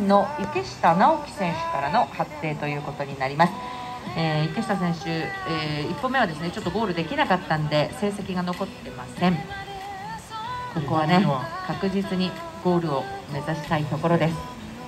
ンの池下直樹選手からの発程ということになります。池下選手、1本目はですねちょっとゴールできなかったんで成績が残ってません。ここはね確実にゴールを目指したいところです。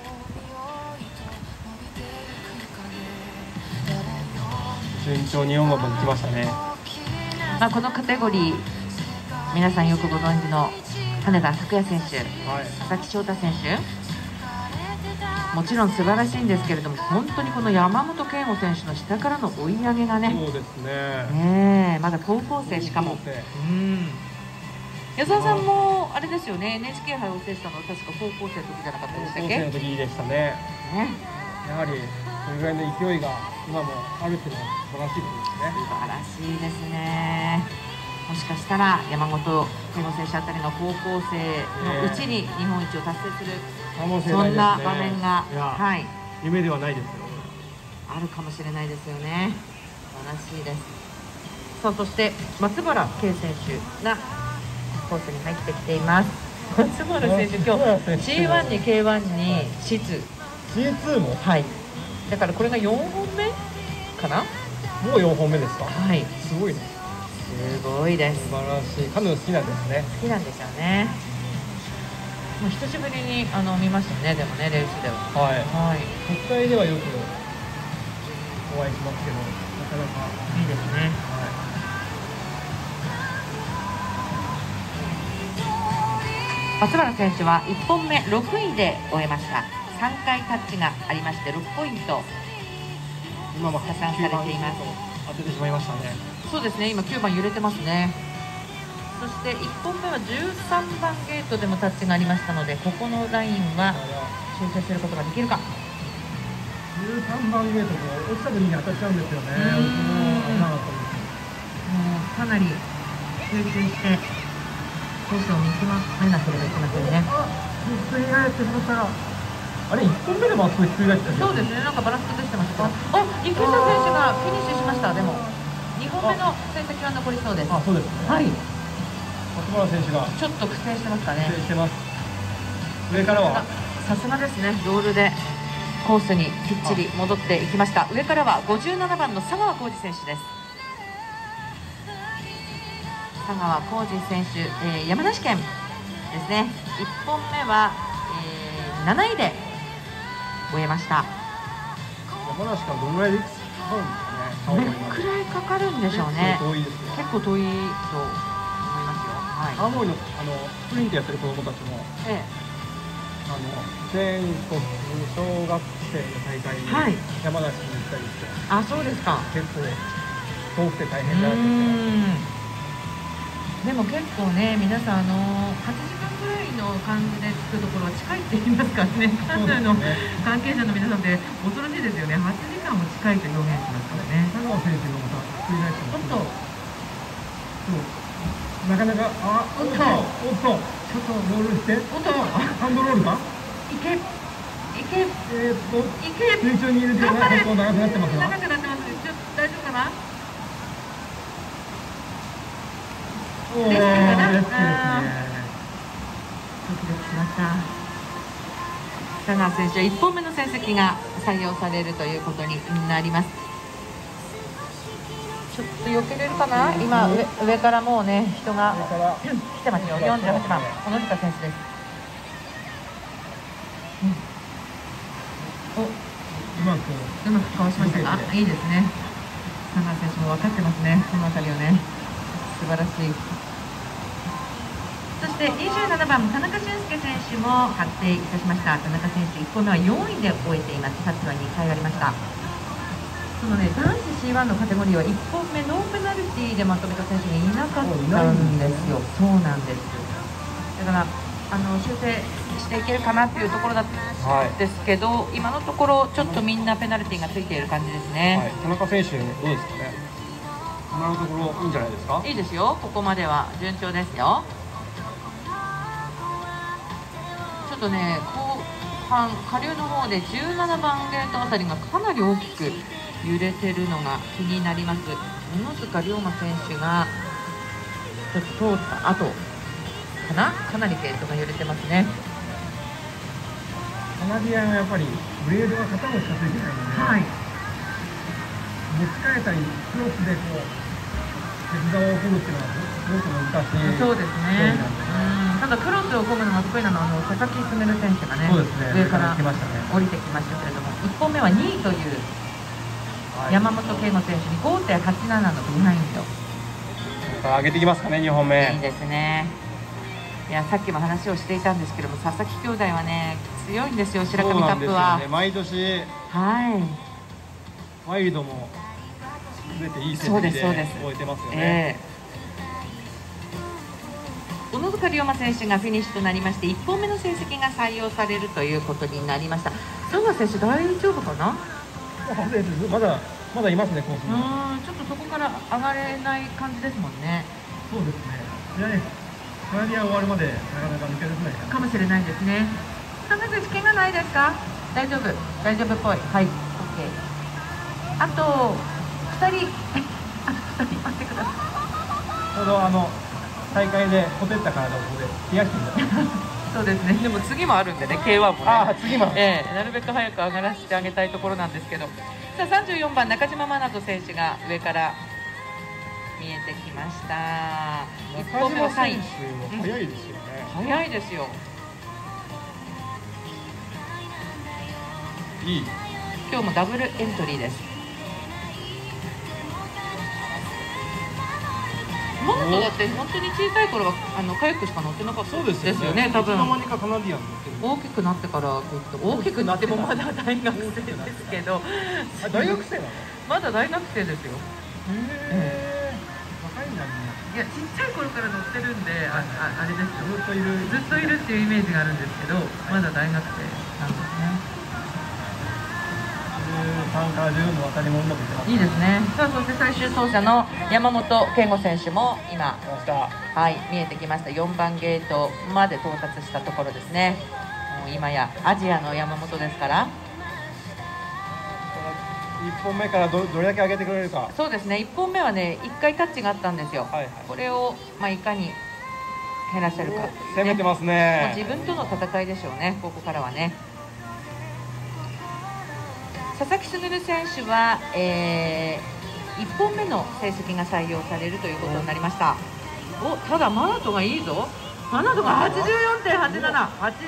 順調に4本も来ましたね。 このカテゴリー皆さんよくご存知の羽田拓也選手、佐々木翔太選手、もちろん素晴らしいんですけれども、本当にこの山本健吾選手の下からの追い上げがね、 そうですね。 まだ高校生しかも。矢沢さんもあれですよね、NHK 杯を制したのは確か高校生の時じゃなかったでしたっけ？ 高校生の時でしたね。やはりそれぐらいの勢いが今もあるっていうのは素晴らしいことですね。 素晴らしいですね。もしかしたら山本健吾選手あたりの高校生のうちに日本一を達成する、そんな場面が、 夢ではないですよ。 あるかもしれないですよね。素晴らしいです。さあ、そして松原圭選手がコースに入ってきています。松原選手、今日 C1 に K1 に C2 も、 だからこれが4本目かな。 もう4本目ですか。すごいね。 すごいです。 素晴らしい。カヌー好きなんですね。 好きなんですよね。もう久しぶりに見ましたね。でもね、レースでは。 国体ではよくお会いしますけど、なかなかいいですね。松原選手は1本目6位で終えました。3回タッチがありまして6ポイント今も加算されています。 当ててしまいましたね。 そうですね、今9番揺れてますね。そして1本目は13番ゲートでもタッチがありましたので、ここのラインは修正することができるか。 13番ゲートも落ちた時に当たっちゃうんですよね。 かなり集中してコースを見極めなければいけませんね。 ひっくり返ってしまった。あれ1本目でもあそこひっくり返ってた。 そうですね、なんかバランス崩してましたけど、池下選手がフィニッシュしました。でも2本目の成績は残りそうです。 そうですね。松原選手がちょっと苦戦してますかね。 苦戦してます。上からはさすがですね、ロールでコースにきっちり戻っていきました。上からは57番の佐川浩司選手です。佐川浩司選手、山梨県ですね。1本目は、7位で終えました。 山梨からどのぐらいでかかるんですかね。 どれくらいかかるんでしょうね。結構遠いと思いますよ。 青森のスプリントやってる子どもたちも、全国小学生の大会に山梨に行ったりして、 そうですか。 結構遠くて大変なんですよ。 でも結構ね、皆さん8時間ぐらいの感じで着くところは近いって言いますからね。カヌーの関係者の皆さんって恐ろしいですよね。8時間も近いと表現しますからね。 佐川選手のまたひっくり返してます。なかなかおっとちょっとロールしてハンドロールかいけ水中にいる時間が結構長くなってますが、 長くなってます。大丈夫かな。レスキューかな。ドキドキしました。佐川選手は1本目の成績が採用されるということになります。ちょっと避けれるかな。今上からもうね人が来てますよ。48番小野塚選手です。 うまくかわしましたか。いいですね。佐川選手も分かってますね、この辺りをね。素晴らしい。そして27番田中俊介選手も発程いたしました。田中選手1本目は4位で終えています。タッチは2回ありました。そのね、男子 C1 のカテゴリーは1本目ノーペナルティーでまとめた選手がいなかったんですよ。そうなんです。だから修正していけるかなっていうところだったんですけど、今のところちょっとみんなペナルティーがついている感じですね。 田中選手どうですかね。今のところいいんじゃないですか。 いいですよ。ここまでは順調ですよ。ちょっとね、後半下流の方で17番ゲートあたりがかなり大きく揺れてるのが気になります。小野塚龍馬選手がちょっと通った後かな、かなりゲートが揺れてますね。 田ナディアンはやっぱりブレードが片方しかついてないので、 はい、 持ち替えたりクロスでこう鉄側を組むっていうのはすごく難しい。 そうですね。ただクロスを組むのが得意なのは佐々木す選手がね、 そうですね、 上から来ましたね。 降りてきましたけれども、1本目は2位という山本圭吾選手に 5.87 のビハインド。 上げてきますかね、2本目。 いいですね。いや、さっきも話をしていたんですけども、佐々木兄弟はね、強いんですよ、白神カップは。 ね、毎年、 はい。 ワイルドも全ていい成績で終えてますよね。 小野塚龍馬選手がフィニッシュとなりまして、1本目の成績が採用されるということになりました。堂川選手、大丈夫かな？ まだいますね、コースに。 ちょっとそこから上がれない感じですもんね。 そうですね。いやね、カナディアン終わるまでなかなか抜け出せないかもしれないですね。田中選手、怪我ないですか？大丈夫っぽい。はい、OK。あと2人待ってください。 ちょうど大会でほてった体をここで冷やしてみたそうですね。でも次もあるんでね、K1 もね。 次も。 なるべく早く上がらせてあげたいところなんですけど。さあ、34番中島愛翔選手が上から見えてきました。1本目は3位。 早いですよね。 早いですよ。 いい。 今日もダブルエントリーです。マナトだって本当に小さい頃はカヤックしか乗ってなかったですよね。多分大きくなってから大きくなってもまだ大学生ですけど。 大学生なの？ まだ大学生ですよ。 若いんだね。 いや、ちっちゃい頃から乗ってるんで、あれですよ。ずっといるっていうイメージがあるんですけど、まだ大学生なんですね。 13から14の渡りもうまくいってます。 いいですね。さあ、そして最終走者の山本健吾選手も今、はい、見えてきました。4番ゲートまで到達したところですね。もう今やアジアの山本ですから。 1本目からどれだけ上げてくれるか。 そうですね。1本目はね、1回タッチがあったんですよ。これをいかに減らせるか。 攻めてますね。 自分との戦いでしょうね。ここからはね。佐々木す選手は、1本目の成績が採用されるということになりました。ただマナトがいいぞ。マナトが 84.87 でフィニッ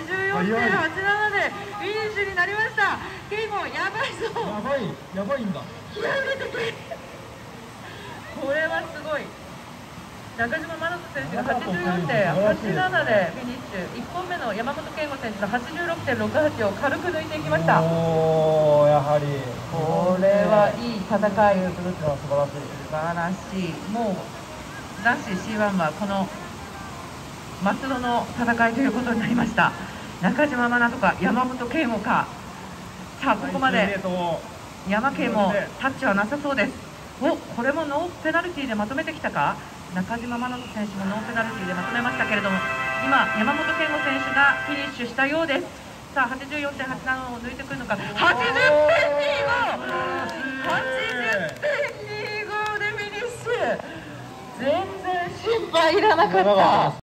シュになりました。ケイゴン、やばいぞ。 やばいんだ。 やめてくれ。これはすごい。中島愛翔選手が 84.87 でフィニッシュ。1本目の山本健吾選手の 86.68 を軽く抜いていきました。 やはりこれはいい戦い。 素晴らしい。もう男子 C1 はこの松戸の戦いということになりました。中島愛翔か山本健吾か。さあ、ここまで山慶もタッチはなさそうです。これもノーペナルティーでまとめてきたか。中島愛翔選手もノーペナルティーでまとめましたけれども、今山本健吾選手がフィニッシュしたようです。さあ、84.87 を抜いてくるのか。 80.25 でフィニッシュ。全然心配いらなかった。